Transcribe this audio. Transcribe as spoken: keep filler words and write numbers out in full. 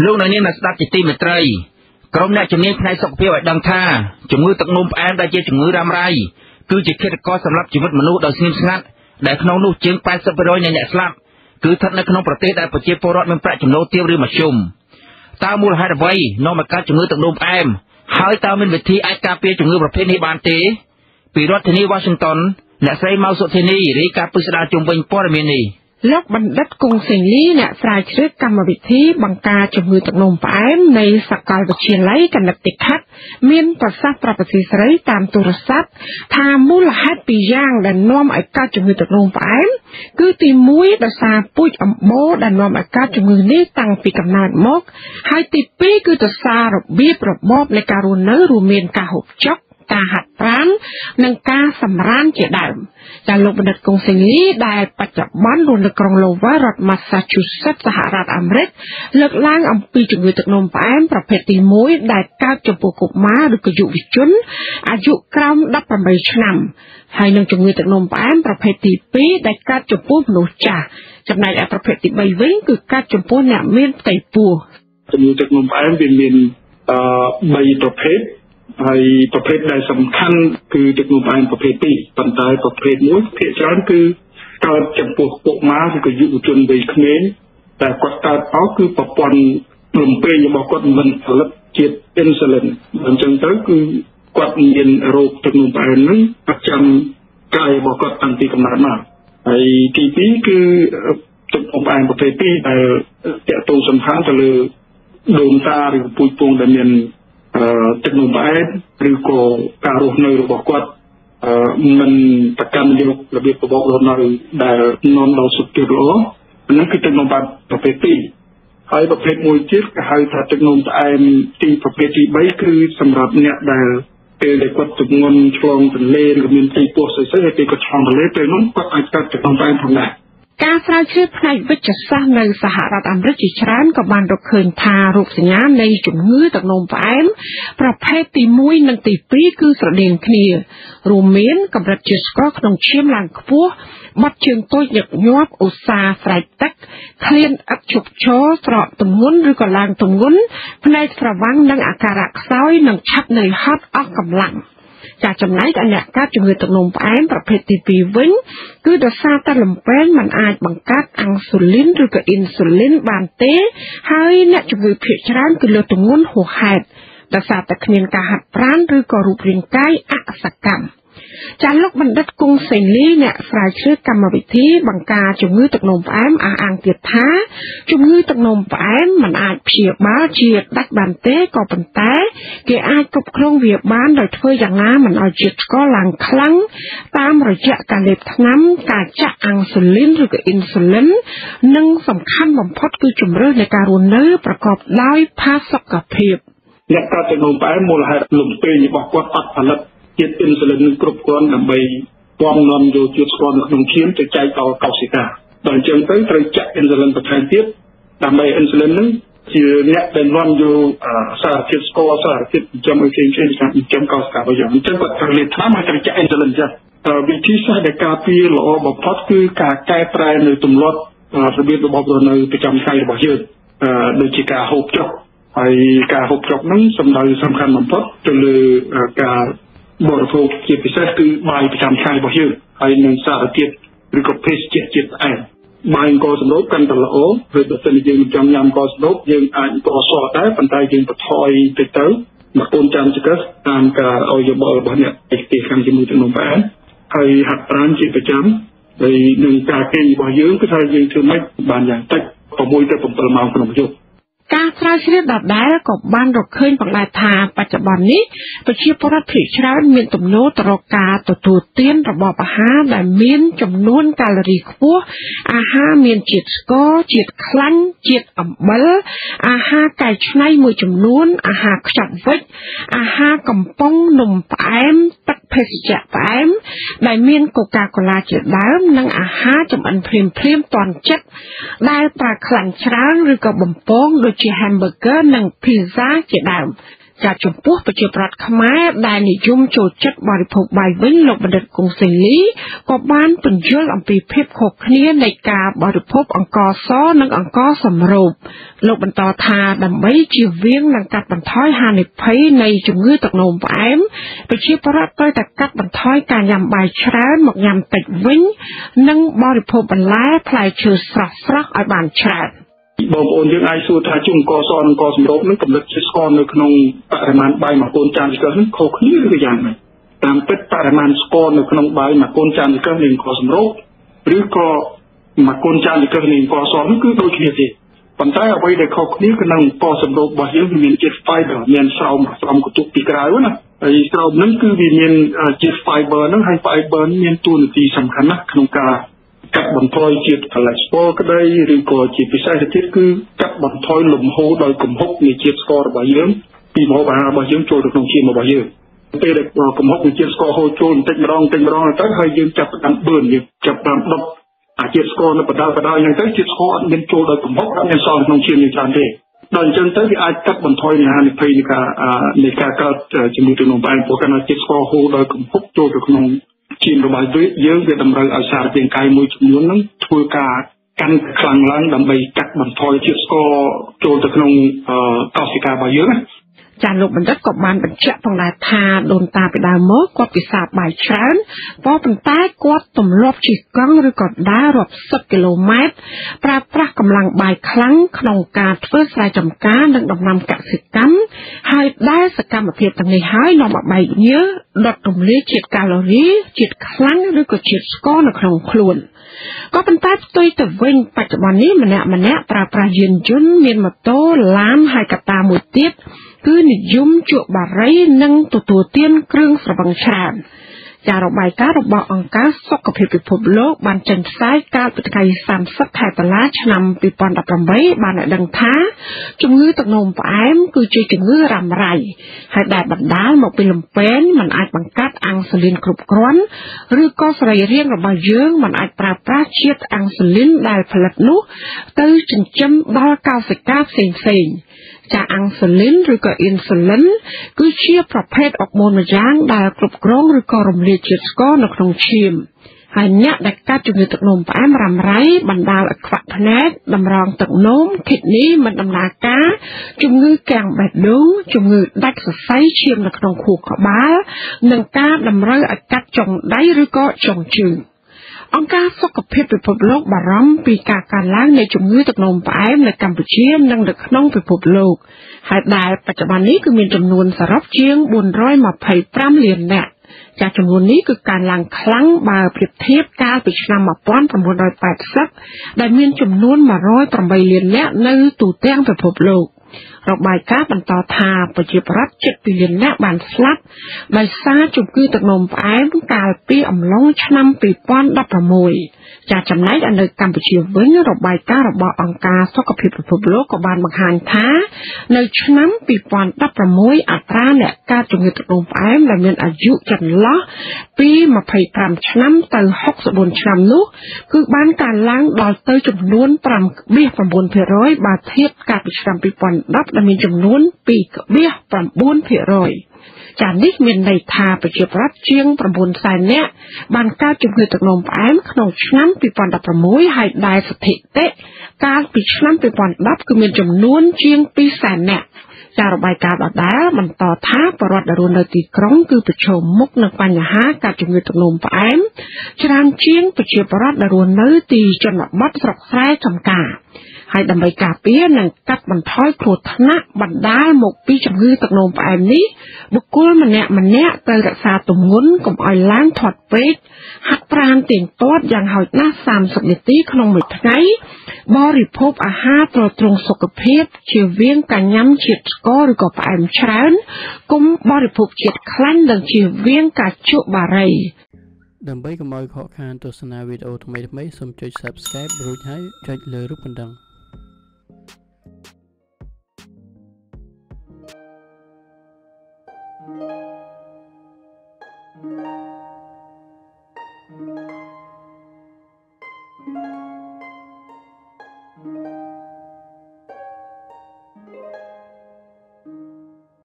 លោកនៅនាងស្ដាប់ជាទីមេត្រីក្រុមអ្នកជំនាញផ្នែកសុខភាពឲ្យដឹងថាជំងឺទឹកនោមផ្អែមដែលជាជំងឺរ៉ាំរ៉ៃគឺជាឃាតករសម្រាប់ជីវិតមនុស្សដោយស្ងៀមស្ងាត់ដែលក្នុងនោះជាង แปดสิบเปอร์เซ็นต์ នៃអ្នកស្លាប់គឺស្ថិតនៅក្នុងប្រទេសដែលប្រជាពលរដ្ឋមានប្រាក់ចំណូលទាបឬមធ្យមតើមូលហេតុអ្វីនាំឲ្យកើតជំងឺទឹកនោមផ្អែមហើយតើមានវិធីអាចការពារជំងឺប្រភេទនេះបានទេពីរដ្ឋធានី Washington អ្នកស្រីម៉ៅសុធីនីរាយការណ៍ពីស្ដារជុំវិញព័ត៌មាននេះលោកបណ្ឌិតគង់សេងលីអ្នកស្រាវជ្រាវកម្មវិធីបង្ការជំងឺទឹកនោមផ្អែមនៃសាកលវិទ្យាល័យ Connecticut មានប្រសាសន៍ប្រាប់ប្រទេសស្រីតាមទូរស័ព្ទថាមូលហេតុពីរយ៉ាងដែលនាំឲ្យកើតជំងឺទឹកនោមផ្អែមគឺទីមួយដោយសារពូជអម្បូរដែលនាំឲ្យកើតជំងឺនេះតាំងពីកំណើតមកហើយទីពីរគឺដោយសាររបៀបរបបនៃការរស់នៅរួមមានការហូបចុកការហាត់ប្រាណនិងការសម្រានជាដើមចាលោកបណ្ឌិតគង់សេងលីដែលបច្ចុប្បន្នរស់នៅក្រុង Lowell រដ្ឋ Massachusetts សហរដ្ឋអាមេរិកលើកឡើងអំពីជំងឺទឹកនោមផ្អែមប្រភេទទីមួយដែលកើតចំពោះកុមារឬក៏យុវជនអាយុក្រោមដប់ប្រាំបីឆ្នាំហើយនឹងជំងឺទឹកនោមផ្អែមប្រភេទទីពីរដែលកើតចំពោះមនុស្សចាស់ចំណែកឯប្រភេទទីបីវិញគឺកើតចំពោះអ្នកមានផ្ទៃពោះជំងឺទឹកនោមផ្អែមវាមានអឺបីប្រភេទហើយប្រភេទដែលសំខាន់គឺទឹកនោមផ្អែមប្រភេទពីរប៉ុន្តែប្រភេទមួយភាគច្រើនគឺកើតចំពោះកុមារឬក៏យុវជនវ័យក្មេងតែគាត់កើតមកគឺប្រព័ន្ធរំពេងរបស់គាត់មិនផលិតជាតិអ៊ីនស៊ូលីនអញ្ចឹងទៅគឺគាត់មានរោគទឹកនោមផ្អែមហ្នឹងប្រចាំកាយរបស់គាត់តាំងពីកំណើតមកហើយទីពីរគឺទឹកនោមផ្អែមប្រភេទពីរដែលតាក់ទងសំខាន់ទៅលើដូនតាឬពូជពងដែលមានទឹកនោមផ្អែមឬក៏ការរស់នៅរបស់គាត់មិនប្រកាន់យករបៀបរបបរស់នៅដែលនាំដល់សុខភាពល្អហ្នឹងគឺទឹកនោមផ្អែមប្រភេទពីរហើយប្រភេទមួយទៀតគេហៅថាទឹកនោមផ្អែមទីប្រភេទទីបីគឺសម្រាប់អ្នកដែលពេលដែលគាត់ទម្ងន់ឆ្លងទន្លេឬមានទីពោះស្អីៗហើយពេលគាត់ឆ្លងទន្លេពេលនោះគាត់អាចកើតទឹកនោមផ្អែមផងដែរការស្រាវជ្រាវផ្នែកវិទ្យាសាស្ត្រនៅសហរដ្ឋអាមេរិកជាច្រើនក៏បានរកឃើញថារូបសញ្ញានៃជំងឺទឹកនោមផ្អែមប្រភេទទីមួយនិងទីពីរគឺស្រដៀងគ្នារួមមានកម្រិតជាតិស្ករក្នុងឈាមឡើងខ្ពស់បាត់ជើងតូចញឹកញាប់ឧស្សាហ៍ស្រែកទឹកឃ្លានឥតឈប់ឈរស្រកទម្ងន់ឬក៏ឡើងទម្ងន់ភ្នែកស្រវាំងនិងអាការៈខ្សោយនិងឆាប់នឿយហត់អស់កម្លាំងចាចំណែកឯអ្នកកើតជំងឺទឹកនោមផ្អែមប្រភេទទីពីរវិញគឺដោយសារតែលំពែងមិនអាចបង្កើតអាំងស៊ូលីនឬក៏អ៊ីនស៊ូលីនបានទេហើយអ្នកជំងឺភាគច្រើនគឺលើសទម្ងន់ហួសហេតុដោយសារតែគ្មានការហាត់ប្រាណឬក៏រូបរាងកាយអសកម្មចាលោកបណ្ឌិតគង់សេងលីអ្នកស្រាវជ្រាវកម្មវិធីបង្ការជំងឺទឹកនោមផ្អែមអះអាងទៀតថាជំងឺទឹកនោមផ្អែមមិនអាចព្យាបាលជាដាច់បានទេក៏ប៉ុន្តែគេអាចគ្រប់គ្រងវាបានដោយធ្វើយ៉ាងណាមិនឲ្យជាតិស្ករឡើងខ្លាំងតាមរយៈការលេបថ្នាំការចាក់អាំងស៊ូលីនឬក៏អ៊ីនស៊ូលីននិងសំខាន់បំផុតគឺជំរឿននៃការរស់នៅប្រកបដោយផាសុកភាពអ្នកកើតទឹកនោមផ្អែមមូលហេតុលំពេងរបស់គាត់អត់ផលិតជាតិអ៊ីនស៊ូលីនគ្រប់គ្រាន់ដើម្បីពំនាំយកជាតិស្ករនៅក្នុងឈាមទៅចែកដល់កោសិកាដល់អញ្ចឹងទៅត្រូវចាក់អ៊ីនស៊ូលីនបន្ថែមទៀតដើម្បីអ៊ីនស៊ូលីនហ្នឹងជាអ្នកដែលនាំយកសារធាតុស្ករសារធាតុចិញ្ចឹមឲ្យផ្សេងៗក្នុងចិញ្ចឹមកោសិការបស់យើងអញ្ចឹងគាត់ត្រូវលេបថ្នាំហើយត្រូវចាក់អ៊ីនស៊ូលីនចាស់វិធីសាស្ត្រដែលការពារល្អបំផុតគឺការកែប្រែនៅទម្លាប់របៀបរបបរស់នៅប្រចាំថ្ងៃរបស់យើងដូចជាការហូបចុកហើយការហូបចុកហ្នឹងសំដៅសំខាន់បំផុតទៅលើការបរិភោគជាពិសេសគឺបាយប្រចាំថ្ងៃរបស់យើងហើយនឹងសារធាតុឬក៏ភេសជ្ជៈជាតិផ្អែមបាយអង្គរសម្រូបកាន់តែល្អព្រោះបើសិនជាយើងចង់ញ៉ាំអង្គរសម្រូបយើងអាចអង្គរសដែរប៉ុន្តែយើងបន្ថយទៅទៅមកកូនចាំចង្កឹះតាមការឲ្យយោបល់របស់អ្នកឯកទេសខាងជាមួយទឹកនោមផ្អែមហើយហាត់ប្រាណជាប្រចាំហើយនឹងការគេងរបស់យើងគឺថាយើងធ្វើម៉េចបានយ៉ាងតិច៦ទៅ៧ម៉ោងក្នុងយប់ការស្រាវជ្រាវដដែលក៏បានរកឃើញផងដែរថាបច្ចុប្បន្ននេះប្រជាពលរដ្ឋភាគច្រើនមានទំនោរទៅរកការទទួលទានរបបអាហារដែលមានចំនួនកាឡូរីខ្ពស់អាហារមានជាតិស្ករជាតិខ្លាញ់ជាតិអំបិលអាហារកែច្នៃមួយចំនួនអាហារខ្ចប់វិចអាហារកំប៉ុងនំផ្អែមទឹកភេសជ្ជៈផ្អែមដែលមានកូកាកូឡាជាដើមនិងអាហារចម្អិនភ្លាមៗទាន់ចិត្តដែលប្រើខ្លាញ់ច្រើនឬក៏បំពងដូចជា hamburger និង pizza ជាដើមจากចំពោះប្រជាប្រដ្ឋខ្មែរដែលនិយមចូលចិត្តបរិភោគបាយវិញលោកបណ្ឌិតគង់សេងលីក៏បានពន្យល់អំពីភាពខុសគ្នានៃការបរិភោគអង្ករសនិងអង្ករសម្រូបលោកបន្តថាដើម្បីជៀសវាងនិងកាត់បន្ថយហានិភ័យនៃជំងឺទឹកនោមផ្អែមប្រជាប្រដ្ឋត្រូវតែកាត់បន្ថយការញ៉ាំបាយច្រើនមកញ៉ាំតិចវិញនិងបរិភោគបន្លែផ្លែឈើស្រស់ៗឲ្យបានច្រើនបងប្អូនយើងអាចសួរថាជុំកសនិងកសម្រូបនឹងកម្រិតជាតិស្ករនៅក្នុងបរិមាណបាយមួយកូនចានចង្កឹះនឹងខុសគ្នាឬយ៉ាងម៉េចតាមពិតបរិមាណស្ករនៅក្នុងបាយមួយកូនចានចង្កឹះនិងកសម្រូបឬក៏មួយកូនចានចង្កឹះនិងកសនឹងគឺដូចគ្នាទេប៉ុន្តែអ្វីដែលខុសគ្នាគឺនៅកសម្រូបរបស់យើងមានជាតិ fiber មានស្រោមស្រោមកន្ទុកពីក្រៅណាហើយស្រោមនឹងគឺវាមានជាតិ fiber ហ្នឹងហើយ fiber មានតួនាទីសំខាន់ណាស់ក្នុងការកាត់បន្ថយជាតិខូឡេស្តេរ៉ុលក្តីឬក៏ជាពិសេសទៅទៀតគឺកាត់បន្ថយលំហូរដោយកំហុកនៃជាតិស្កររបស់យើងពីម្ហូបអាហាររបស់យើងចូលទៅក្នុងឈាមរបស់យើងពេលដែលកំហុកនៃជាតិស្ករហូរចូលបន្តិចម្ដងបន្តិចម្ដងទៅហើយយើងចាប់ផ្ដើមបឺនយើងចាប់ផ្ដើមដុតអាជាតិស្ករនៅបដាបដាយ៉ាងទៅជាតិស្ករអត់មានចូលដោយកំហុកអត់មានសល់ក្នុងឈាមយើងច្រើនទេដល់អញ្ចឹងទៅវាអាចកាត់បន្ថយហានិភ័យនៃការនៃការកើតជំងឺទឹកនោមផ្អែមព្រោះកាលណាជាតិស្ករហូរដោយកំហុកចូលទៅក្នុងឈាមរបស់យើងវាតម្រូវឲ្យសារពាង្គកាយមួយចំនួនហ្នឹងធ្វើការកាន់ខ្លាំងឡើងដើម្បីកាត់បន្ថយជាតិស្ករចូលទៅក្នុងកោសិការបស់យើងណាចាលោកបណ្ឌិតក៏បានបញ្ជាក់ផងដែរថាដូនតាពីដើមមកគាត់ពិសាបាយច្រើនក៏ប៉ុន្តែគាត់ទម្លាប់ជិះកង់ឬក៏ដើររាប់សិបគីឡូម៉ែត្រប្រើប្រាស់កម្លាំងបាយខ្លាំងក្នុងការធ្វើស្រែចម្ការនិងដំណាំកសិកម្មហើយដែលសកម្មភាពទាំងនេះហើយនាំឲ្យបែកញើសដុតរំលាយជាតិកាឡូរីជាតិខ្លាញ់ឬក៏ជាតិស្ករនៅក្នុងខ្លួនក៏ប៉ុន្តែផ្ទុយទៅវិញបច្ចុប្បន្ននេះម្នាក់ម្នាក់ប្រើប្រាស់យានយន្តមានម៉ូតូឡានហើយកត្តាមួយទៀតគឺនិយមជក់បារីនិងទទួលទានគ្រឿងស្រវឹងច្រើនចារបាយការណ៍របស់អង្គការសុខភាពពិភពលោកបានចេញផ្សាយកាលពីថ្ងៃសាមសិបខែតុលាឆ្នាំពីរពាន់ដប់ប្រាំបីបានឲ្យដឹងថាជំងឺទឹកនោមផ្អែមគឺជាជំងឺរ៉ាំរ៉ៃហើយដែលបណ្ដាលមកពីលំពែនមិនអាចបង្កើតអាំងស៊ូលីនគ្រប់គ្រាន់ឬក៏សរីរាង្គរបស់យើងមិនអាចប្រើប្រាស់ជាតិអាំងស៊ូលីនដែលផលិតនោះទៅចិញ្ចឹមដល់កោសិកាផ្សេងផ្សេងចាអាំងស៊ូលីនឬក៏អ៊ីនស៊ូលីនគឺជាប្រភេទអុកម៉ូនមួយយ៉ាងដែលគ្រប់គ្រងឬក៏រំលាយជាតិស្ករនៅក្នុងឈាមហើយអ្នកដែលកើតជំងឺទឹកនោមផ្អែមរ៉ាំរ៉ៃបណ្ដាលឲ្យខ្វាក់ភ្នែកតម្រងទឹកនោមគីដនីមិនដំណើរការជំងឺកាំងបេះដូងជំងឺដាច់សរសៃឈាមនៅក្នុងខួរក្បាលនិងការតម្រូវឲ្យកាត់ចុងដៃឬក៏ចុងជើងអង្គការសុខភាពពិភពលោកបារម្ភពីការកើនឡើងនៃជំងឺទឹកនោមផ្អែមនៅកម្ពុជានិងនៅក្នុងពិភពលោកហើយដែលបច្ចុប្បន្ននេះគឺមានចំនួនសរុបជាងបួនរយម្ភៃប្រាំលាននាក់ចាចំនួននេះគឺកើនឡើងខ្លាំងបើប្រៀបធៀបកាលពីឆ្នាំmột nghìn chín trămแปดสิบដែលមានចំនួនmột trăm támលាននាក់នៅទូទាំងពិភពលោករបាយការណ៍បន្តថាប្រជាប្រដ្ឋជិតពីលាននាក់បានស្លាប់ដោយសារជំងឺទឹកនោមផ្អែមកាលពីអំឡុងឆ្នាំពីរពាន់ដប់ប្រាំមួយចាចំណែកនៅកម្ពុជាវិញរបាយការណ៍របស់អង្គការសុខភាពពិភពលោកក៏បានបង្ហាញថានៅឆ្នាំពីរពាន់ដប់ប្រាំមួយអត្រាអ្នកកើតជំងឺទឹកនោមផ្អែមដែលមានអាយុចន្លោះពីម្ភៃប្រាំឆ្នាំទៅហុកសិបបួនឆ្នាំនោះគឺបានកើនឡើងដល់ទៅចំនួនប្រាំដប់ប្រាំ9%បើធៀបកាលពីឆ្នាំពីរពាន់ដប់ដែលមានចំនួនពីរដប់ប្រាំបួន%ចានេះមានន័យថាប្រជាប្រដ្ឋជាង៩សែននាក់បានកើតជំងឺទឹកនោមផ្អែមក្នុងឆ្នាំពីរពាន់ដប់ប្រាំមួយហើយដែលស្ថិតិកាលពីឆ្នាំពីរពាន់ដប់គឺមានចំនួនជាងពីរសែននាក់ចារបាយការណ៍ដដែលបន្តថាប្រជាពលរដ្ឋដែលរស់នៅទីក្រុងគឺប្រឈមមុខនឹងបញ្ហាកើតជំងឺទឹកនោមផ្អែមច្រើនជាងប្រជាពលរដ្ឋដែលរស់នៅទីជនបទស្រុកស្រែចម្ការហើយដើម្បីការពារនិងកាត់បន្ថយគ្រោះថ្នាក់បណ្ដាលមកពីជំងឺទឹកនោមផ្អែមនេះបុគ្គលម្នាក់ម្នាក់ត្រូវរក្សាទម្ងន់កុំឲ្យឡើងធាត់ពេកហាត់ប្រាណទៀងទាត់យ៉ាងហោចណាស់សាមសិបនាទីក្នុងមួយថ្ងៃបរិភោគអាហារទ្រទ្រង់សុខភាពជៀសវាងការញ៉ាំជាតិស្ករឬក៏ផ្អែមច្រើនកុំបរិភោគជាតិខ្លាញ់និងជៀសវាងការជក់បារីដើម្បីកុំឲ្យខកខានទស្សនាវីដេអូថ្មីៗសូមចុច Subscribe រួចហើយចុចលើរូបកណ្ដឹង